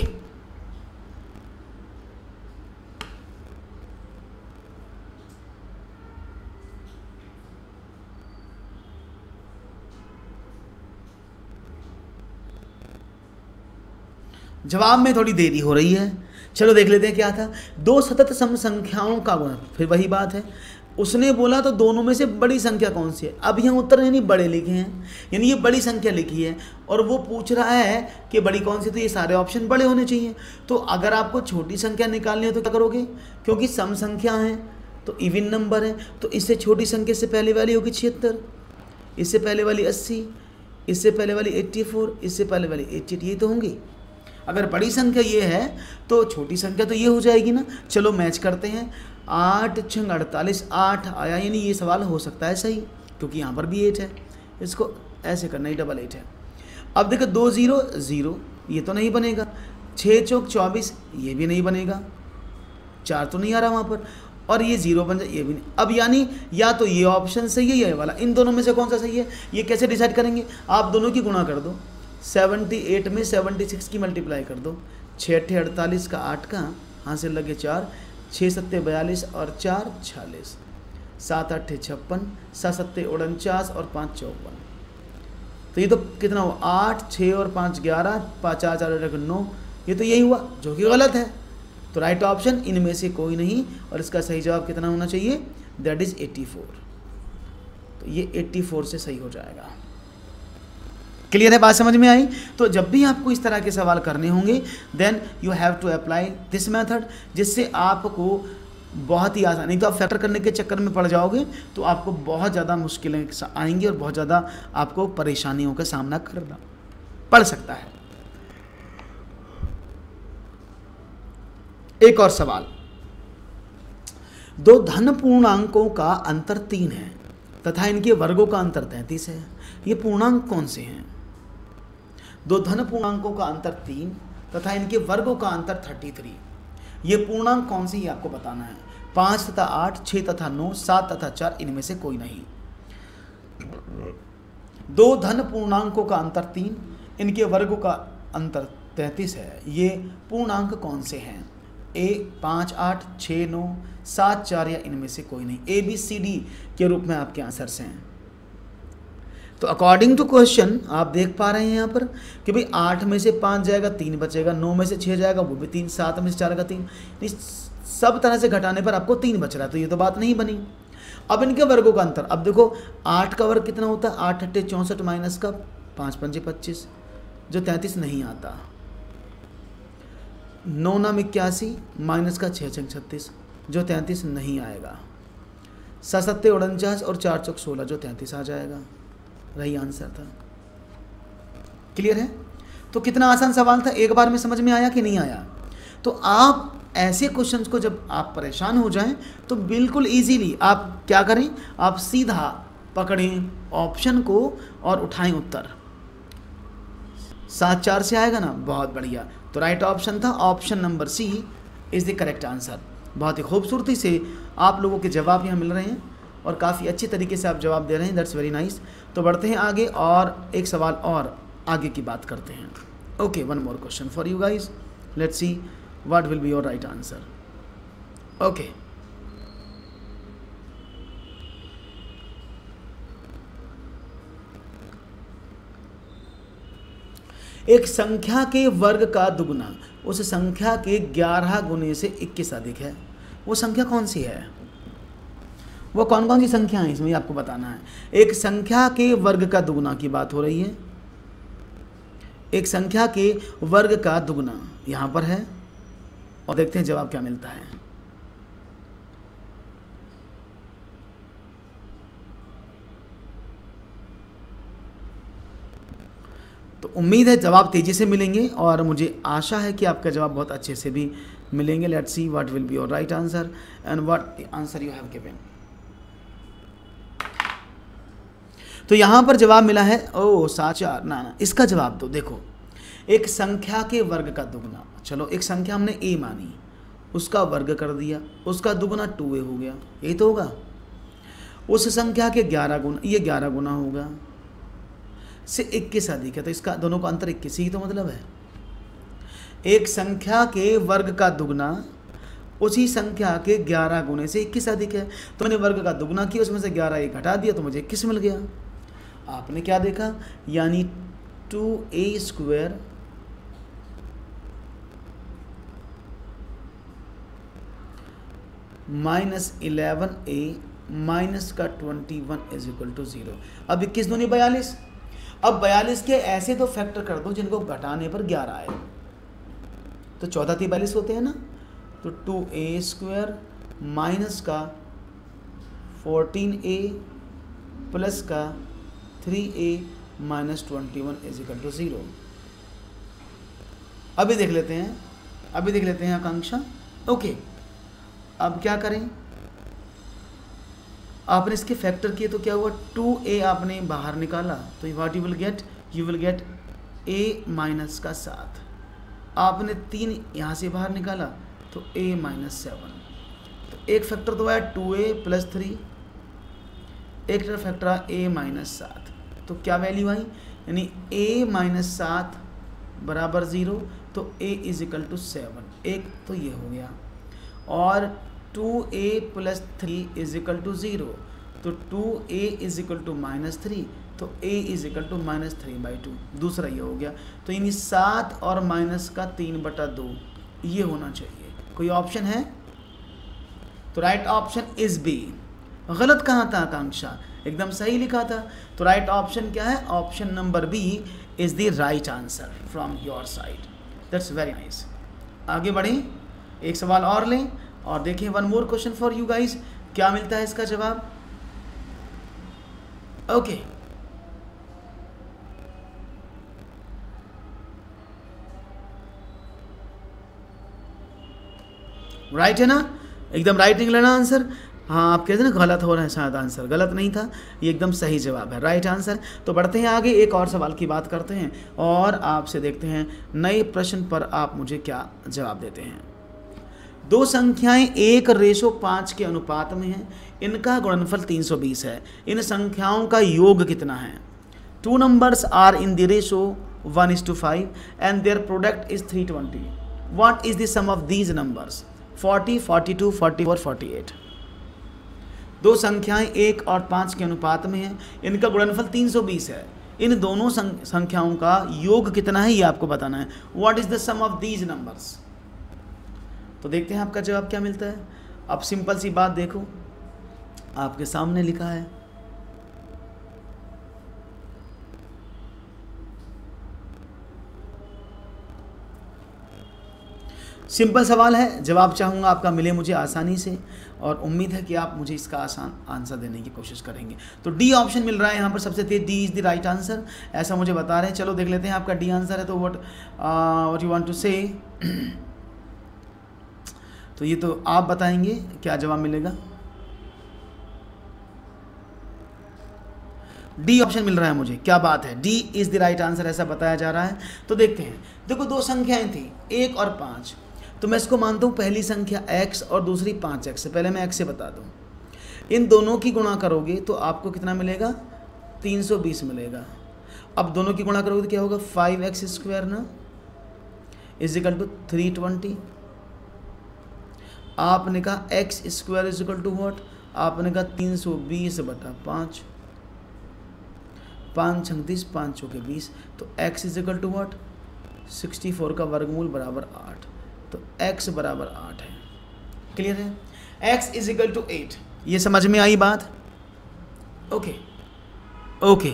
जवाब में थोड़ी देरी हो रही है, चलो देख लेते हैं क्या था। 2 सतत सम संख्याओं का गुणन, फिर वही बात है, उसने बोला तो दोनों में से बड़ी संख्या कौन सी है। अब यहाँ उत्तर यानी बड़े लिखे हैं, यानी ये बड़ी संख्या लिखी है और वो पूछ रहा है कि बड़ी कौन सी, तो ये सारे ऑप्शन बड़े होने चाहिए। तो अगर आपको छोटी संख्या निकालनी है तो क्या करोगे, क्योंकि सम संख्या है तो इवन नंबर है, तो इससे छोटी संख्या से पहले वाली होगी 76, इससे पहले वाली 80, इससे पहले वाली 84, इससे पहले वाली 88, ये तो होंगी। अगर बड़ी संख्या ये है तो छोटी संख्या तो ये हो जाएगी ना। चलो मैच करते हैं। 8 6 48 8 आया, यानी ये सवाल हो सकता है सही। क्योंकि यहाँ पर भी 8 है, इसको ऐसे करना ही 88 है। अब देखो 2 0 0, ये तो नहीं बनेगा। 6 चौक 24, ये भी नहीं बनेगा, 4 तो नहीं आ रहा वहाँ पर, और ये 0 बन जाए, ये भी नहीं। अब यानी या तो ये ऑप्शन सही है या ये वाला, इन दोनों में से कौन सा सही है ये कैसे डिसाइड करेंगे? आप दोनों की गुणा कर दो, 78 में 76 की मल्टीप्लाई कर दो, 6 8 48 का 8 का हाथ से लगे 4, 6 7 42 और 4 46, 7 8 56, 7 7 49 और 5 54। तो ये तो कितना हुआ? 8 6 और 5 11, 5 4 4 9, ये तो यही हुआ जो कि गलत है। तो राइट ऑप्शन इनमें से कोई नहीं, और इसका सही जवाब कितना होना चाहिए? That is 84। तो ये 84 से सही हो जाएगा। क्लियर है? बात समझ में आई? तो जब भी आपको इस तरह के सवाल करने होंगे then you have to apply this method, जिससे आपको बहुत ही आसान, नहीं तो आप फैक्टर करने के चक्कर में पड़ जाओगे तो आपको बहुत ज़्यादा मुश्किलें आएंगी और बहुत ज़्यादा आपको परेशानियों का सामना करना पड़ सकता है। एक और सवाल, 2 धन पूर्णांकों का अंतर 3 है तथा इनके वर्गों का अंतर 33 है। ये पूर्णांक कौन से हैं? 2 धन पूर्णांकों का अंतर 3 तथा इनके वर्गों का अंतर 33। ये पूर्णांक कौन से, ये आपको बताना है। 5 तथा 8, 6 तथा 9, 7 तथा 4, इनमें से कोई नहीं। 2 धन पूर्णांकों का अंतर 3, इनके वर्गों का अंतर 33 है। ये पूर्णांक कौन से हैं? A 5 8 6 9 7 4 या इनमें से कोई नहीं। ABCD के रूप में आपके आंसर्स हैं। तो अकॉर्डिंग टू क्वेश्चन आप देख पा रहे हैं यहाँ पर कि भाई 8 में से 5 जाएगा, 3 बचेगा, 9 में से 6 जाएगा, वो भी 3, 7 में से 4 का 3, सब तरह से घटाने पर आपको 3 बच रहा है। तो ये तो बात नहीं बनी। अब इनके वर्गों का अंतर, अब देखो 8 का वर्ग कितना होता है? 8 8 64 माइनस का 5 5 25, जो 33 नहीं आता। 9 9 81 माइनस का 6 6 36, जो 33 नहीं आएगा। 7 7 49 और 4 4 16, जो 33 आ जाएगा। वही आंसर था। क्लियर है? तो कितना आसान सवाल था, एक बार में समझ में आया कि नहीं आया? तो आप ऐसे क्वेश्चंस को जब आप परेशान हो जाएं तो बिल्कुल इजीली आप क्या करें, आप सीधा पकड़ें ऑप्शन को और उठाएं उत्तर। 7 4 से आएगा ना, बहुत बढ़िया। तो राइट ऑप्शन था option number C is the correct answer. बहुत ही खूबसूरती से आप लोगों के जवाब यहाँ मिल रहे हैं और काफ़ी अच्छी तरीके से आप जवाब दे रहे हैं। That's very nice. तो बढ़ते हैं आगे और एक सवाल और आगे की बात करते हैं। Okay, one more question for you guys. Let's see what will be your right answer. Okay, एक संख्या के वर्ग का दुगना उस संख्या के 11 गुने से 21 अधिक है। वो संख्या कौन सी है? वो कौन कौन सी संख्या है इसमें आपको बताना है। एक संख्या के वर्ग का दुगना की बात हो रही है। एक संख्या के वर्ग का दुगना यहाँ पर है और देखते हैं जवाब क्या मिलता है। तो उम्मीद है जवाब तेज़ी से मिलेंगे और मुझे आशा है कि आपका जवाब बहुत अच्छे से भी मिलेंगे। Let's see what will be your right answer and what the answer you have given. तो यहाँ पर जवाब मिला है 7 4 ना, इसका जवाब तो देखो, एक संख्या के वर्ग का दुगना। चलो एक संख्या हमने a मानी, उसका वर्ग कर दिया, उसका दुगना 2a हो गया, यही तो होगा। उस संख्या के 11 गुना, ये 11 गुना होगा, से 21 अधिक है, तो इसका दोनों का अंतर 21 ही तो मतलब है। एक संख्या के वर्ग का दुगना उसी संख्या के 11 गुने से 21 अधिक है। तो मैंने वर्ग का दुगना किया, उसमें से 11 एक घटा दिया तो मुझे 21 मिल गया। आपने क्या देखा, यानी 2a square minus 11a minus का 21 इज इक्वल टू 0। अब 21 दूनी 42। अब 42 के ऐसे तो फैक्टर कर दो जिनको घटाने पर 11 आए, तो 14 × 42 होते हैं ना। तो 2a स्क्वायर माइनस का 14a प्लस का 3a minus 21 is equal to 0। अभी देख लेते हैं आकांक्षा। ओके, अब क्या करें, आपने इसके फैक्टर किए तो क्या हुआ, 2a आपने बाहर निकाला तो what you will get a minus का 7। आपने 3 यहाँ से बाहर निकाला तो a माइनस 7। तो एक फैक्टर तो आया 2a प्लस 3, एक फैक्टर आया a माइनस 7। तो क्या वैल्यू आई, यानी a माइनस 7 बराबर 0, तो a इज इक्वल टू 7। एक तो ये हो गया, और 2a plus 3 is equal to 0, तो 2a is equal to minus 3, तो a is equal to minus 3/2। दूसरा ये हो गया, तो यानी 7 और माइनस का 3/2 ये होना चाहिए। कोई ऑप्शन है? तो राइट ऑप्शन इज बी। गलत कहाँ था आकांक्षा, एकदम सही लिखा था। तो राइट ऑप्शन क्या है, option number B is the right answer from your side. That's very nice. आगे बढ़ें, एक सवाल और लें और देखें। One more question for you guys, क्या मिलता है इसका जवाब। ओके, राइट है ना, एकदम राइट निकला ना आंसर। हाँ, आप कहते हैं ना गलत हो रहा है, शायद आंसर गलत नहीं था, ये एकदम सही जवाब है, राइट आंसर। तो बढ़ते हैं आगे, एक और सवाल की बात करते हैं और आपसे देखते हैं नए प्रश्न पर आप मुझे क्या जवाब देते हैं। दो संख्याएं 1:5 के अनुपात में हैं, इनका गुणनफल 320 है। इन संख्याओं का योग कितना है। 2 numbers are in the ratio 1:5 and their product is 320. What is the sum of these numbers? 40, 42, 44, 48। दो संख्याएं 1 और 5 के अनुपात में हैं, इनका गुणनफल 320 है। इन दोनों संख्याओं का योग कितना है ये आपको बताना है। What is the sum of these numbers. तो देखते हैं आपका जवाब क्या मिलता है। अब सिंपल सी बात देखो, आपके सामने लिखा है, सिंपल सवाल है, जवाब चाहूँगा आपका मिले मुझे आसानी से, और उम्मीद है कि आप मुझे इसका आसान आंसर देने की कोशिश करेंगे। तो डी ऑप्शन मिल रहा है यहाँ पर सबसे तेज, D is the right answer, ऐसा मुझे बता रहे हैं। चलो देख लेते हैं आपका डी आंसर है तो व्हाट यू वांट टू से। तो ये तो आप बताएंगे क्या जवाब मिलेगा। डी ऑप्शन मिल रहा है मुझे, क्या बात है, D is the right answer ऐसा बताया जा रहा है। तो देखते हैं, देखो दो संख्याएं थी 1 और 5, तो मैं इसको मानता हूँ पहली संख्या x और दूसरी 5x। पहले मैं x से बता दूँ, इन दोनों की गुणा करोगे तो आपको कितना मिलेगा, 320 मिलेगा। अब दोनों की गुणा करोगे तो क्या होगा, 5x² ना इज इक्वल टू 320। आपने कहा x² is equal to what, आपने कहा 320/5, 5 36, 5 चौके 20, तो x is equal to what, 64 का वर्गमूल बराबर 8, तो x बराबर 8 है। क्लियर है, x इज इक्वल टू 8। ये समझ में आई बात। ओके ओके,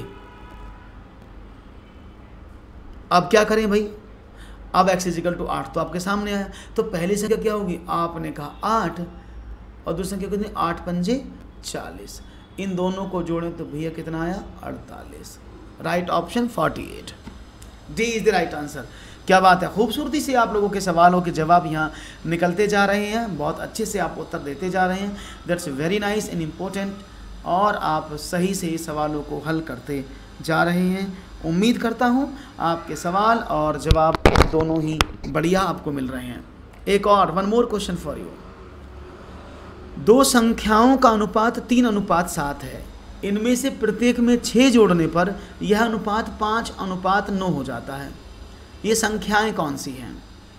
अब क्या करें भाई, अब x इज इक्वल टू 8 तो आपके सामने आया, तो पहली संख्या क्या होगी, आपने कहा 8 और दूसरी संख्या कितनी, 8 पंजे 40। इन दोनों को जोड़ें तो भैया कितना आया, 48। Right option 48, D is the right answer. क्या बात है, खूबसूरती से आप लोगों के सवालों के जवाब यहाँ निकलते जा रहे हैं, बहुत अच्छे से आप उत्तर देते जा रहे हैं। That's very nice and important, और आप सही से सवालों को हल करते जा रहे हैं। उम्मीद करता हूँ आपके सवाल और जवाब दोनों ही बढ़िया आपको मिल रहे हैं। एक और one more question for you. दो संख्याओं का अनुपात 3:7 है, इनमें से प्रत्येक में 6 जोड़ने पर यह अनुपात 5:9 हो जाता है। ये संख्याएं कौन सी हैं।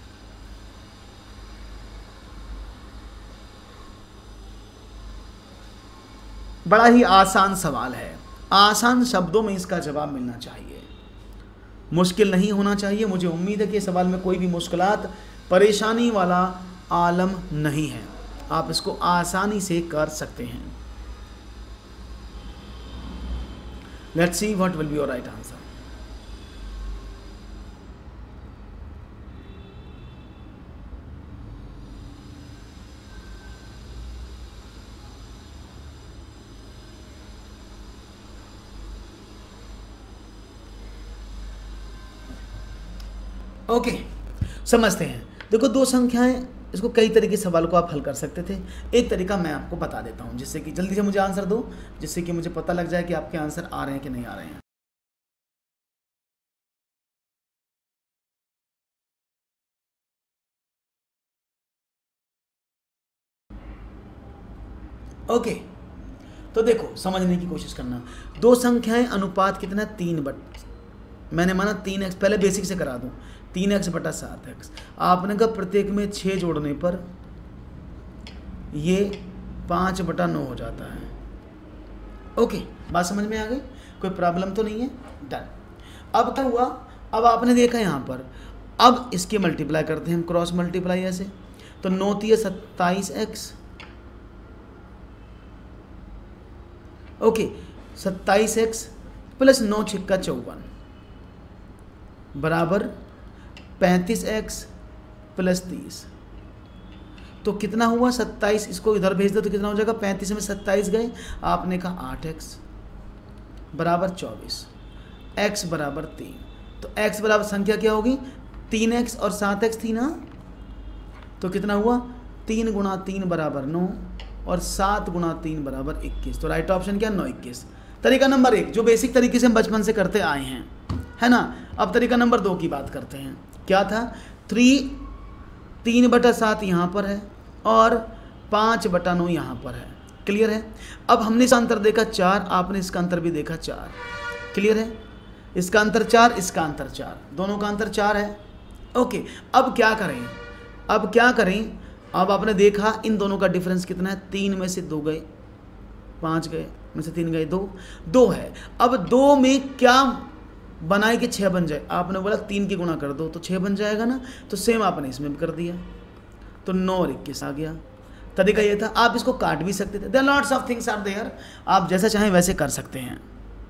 बड़ा ही आसान सवाल है, आसान शब्दों में इसका जवाब मिलना चाहिए, मुश्किल नहीं होना चाहिए। मुझे उम्मीद है कि इस सवाल में कोई भी मुश्किलात परेशानी वाला आलम नहीं है, आप इसको आसानी से कर सकते हैं। Let's see what will be your right answer. Okay, समझते हैं। देखो दो संख्याएं इसको कई तरीके से सवाल को आप हल कर सकते थे। एक तरीका मैं आपको बता देता हूँ जिससे कि जल्दी से मुझे आंसर दो, जिससे कि मुझे पता लग जाए कि आपके आंसर आ रहे हैं कि नहीं आ रहे हैं। ओके, तो देखो समझने की कोशिश करना। दो संख्याएं अनुपात कितना है 3 बट, मैंने माना 3x, पहले बेसिक से करा दूं, 3x बटा 7x। आपने कहा प्रत्येक में 6 जोड़ने पर ये 5 बटा 9 हो जाता है। ओके, बात समझ में आ गई, कोई प्रॉब्लम तो नहीं है, डन। अब क्या हुआ, अब आपने देखा यहाँ पर, अब इसके मल्टीप्लाई करते हैं हम, क्रॉस मल्टीप्लाई ऐसे, तो 9 3 27x, ओके 27x प्लस 9 छिक्का 54 बराबर 35x प्लस 30। तो कितना हुआ 27, इसको इधर भेज दो तो कितना हो जाएगा, 35 में 27 गए, आपने कहा 8x बराबर 24, x बराबर 3। तो x बराबर संख्या क्या होगी 3x और 7x थी ना, तो कितना हुआ 3 गुणा 3 बराबर 9 और 7 गुणा 3 बराबर 21। तो राइट ऑप्शन क्या 9 21। तरीका नंबर 1 जो बेसिक तरीके से हम बचपन से करते आए हैं, है ना। अब तरीका नंबर 2 की बात करते हैं, क्या था 3 बटा 7 यहाँ पर है और 5 बटा 9 यहाँ पर है, क्लियर है। अब हमने इसका अंतर देखा 4, आपने इसका अंतर भी देखा 4, क्लियर है। इसका अंतर 4, इसका अंतर 4, दोनों का अंतर 4 है। ओके, अब क्या करें, अब आपने देखा इन दोनों का डिफरेंस कितना है, 3 में से 2 गए, 5 गए, में से 3 गए 2 है। अब 2 में क्या बनाए कि 6 बन जाए, आपने बोला 3 की गुणा कर दो तो 6 बन जाएगा ना, तो सेम आपने इसमें भी कर दिया, तो 9 और 21 आ गया। तरीका ये था, आप इसको काट भी सकते थे, there lots of things are there, आप जैसा चाहें वैसे कर सकते हैं।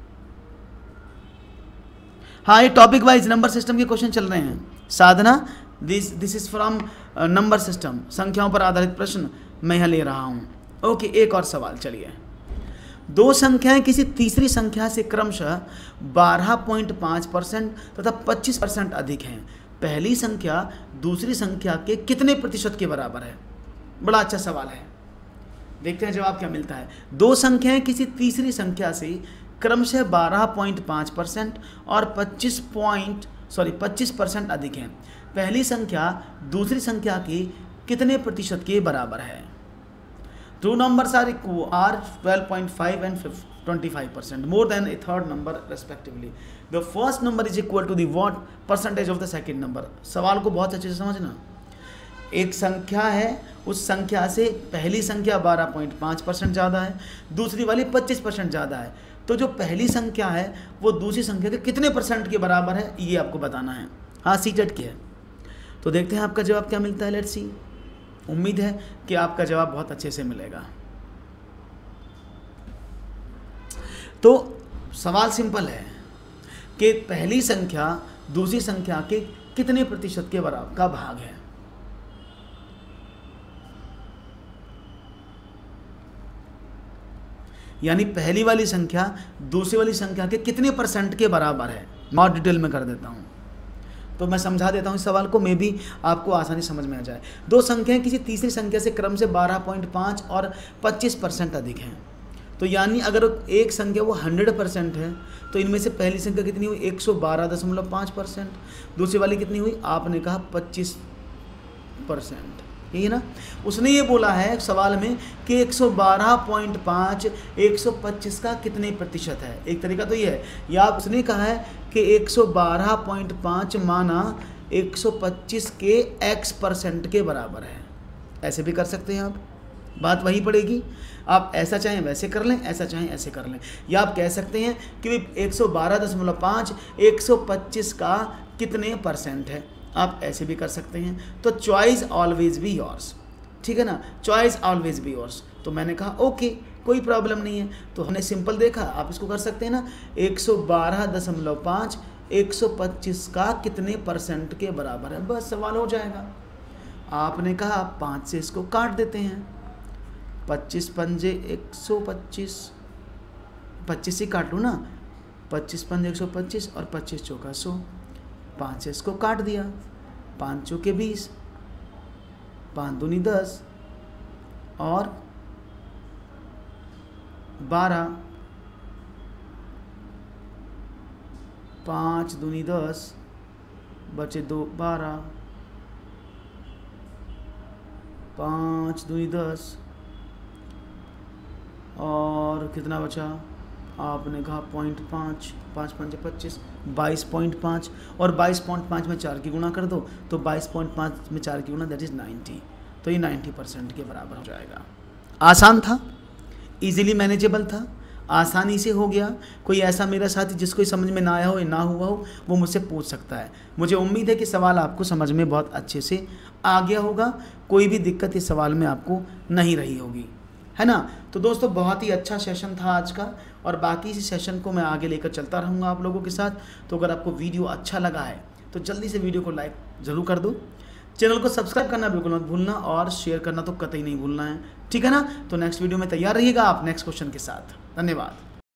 हाँ, ये टॉपिक वाइज नंबर सिस्टम के क्वेश्चन चल रहे हैं। Sadhana, this is from number system, संख्याओं पर आधारित प्रश्न मैं यहाँ ले रहा हूँ। ओके, एक और सवाल, चलिए। दो संख्याएं किसी तीसरी संख्या से क्रमशः 12.5% तथा 25% अधिक हैं। पहली संख्या दूसरी संख्या के कितने प्रतिशत के बराबर है? बड़ा अच्छा सवाल है, देखते हैं जवाब क्या मिलता है। दो संख्याएं किसी तीसरी संख्या से क्रमशः 12.5% और 25% अधिक हैं। पहली संख्या दूसरी संख्या के कितने प्रतिशत के बराबर है? Two numbers are 12.5 and 25%, more than a third number respectively. The first number is equal to the what percentage of the second number. सवाल को बहुत अच्छे से समझना। एक संख्या है, उस संख्या से पहली संख्या 12.5% ज़्यादा है, दूसरी वाली 25% ज़्यादा है। तो जो पहली संख्या है वो दूसरी संख्या के कितने परसेंट के बराबर है, ये आपको बताना है। हाँ, सीटेट की है। तो देखते हैं आपका जवाब क्या मिलता है, लेट्स सी। उम्मीद है कि आपका जवाब बहुत अच्छे से मिलेगा। तो सवाल सिंपल है कि पहली संख्या दूसरी संख्या के कितने प्रतिशत के बराबर का भाग है। यानी पहली वाली संख्या दूसरी वाली संख्या के कितने परसेंट के बराबर है। मैं और डिटेल में कर देता हूं, तो मैं समझा देता हूँ इस सवाल को, मे भी आपको आसानी समझ में आ जाए। दो संख्याएं किसी तीसरी संख्या से क्रम से 12.5 और 25% अधिक हैं। तो यानी अगर एक संख्या वो 100% है तो इनमें से पहली संख्या कितनी हुई 112.5%, दूसरी वाली कितनी हुई आपने कहा 25%, यही ना। उसने ये बोला है सवाल में कि 112.5 125 का कितने प्रतिशत है। एक तरीका तो ये है, या उसने कहा है कि 112.5 माना 125 के x% के बराबर है। ऐसे भी कर सकते हैं आप, बात वही पड़ेगी। आप ऐसा चाहें वैसे कर लें, ऐसा चाहें ऐसे कर लें, या आप कह सकते हैं कि 112.5 125 का कितने % है, आप ऐसे भी कर सकते हैं। तो चॉइस ऑलवेज बी योर्स, ठीक है ना, चॉइस ऑलवेज बी योर्स। तो मैंने कहा ओके, कोई प्रॉब्लम नहीं है। तो हमने सिंपल देखा, आप इसको कर सकते हैं ना, 112.5 125 का कितने % के बराबर है, बस सवाल हो जाएगा। आपने कहा 5 से इसको काट देते हैं, 25 पंजे 125, 25 से काट लो ना, 25 पंजे 125 और 25 चौका 100, 5 से इसको काट दिया, 5 चौके 20, 5 दूनी 10 और 12, 5 दूनी 10 बचे 2 12, 5 दूनी 10 और कितना बचा, आपने कहा 0.5, 5 5 25, 22.5 और 22.5 में 4 की गुणा कर दो तो 22.5 में 4 की गुणा दैट इज़ 90। तो ये 90% के बराबर हो जाएगा। आसान था, इजीली मैनेजेबल था, आसानी से हो गया। कोई ऐसा मेरा साथी जिसको समझ में ना आया हो या ना हुआ हो वो मुझसे पूछ सकता है। मुझे उम्मीद है कि सवाल आपको समझ में बहुत अच्छे से आ गया होगा, कोई भी दिक्कत इस सवाल में आपको नहीं रही होगी, है ना। तो दोस्तों बहुत ही अच्छा सेशन था आज का, और बाकी इसी सेशन को मैं आगे लेकर चलता रहूँगा आप लोगों के साथ। तो अगर आपको वीडियो अच्छा लगा है तो जल्दी से वीडियो को लाइक ज़रूर कर दो, चैनल को सब्सक्राइब करना बिल्कुल मत भूलना और शेयर करना तो कतई नहीं भूलना है, ठीक है ना। तो नेक्स्ट वीडियो में तैयार रहिएगा आप नेक्स्ट क्वेश्चन के साथ। धन्यवाद।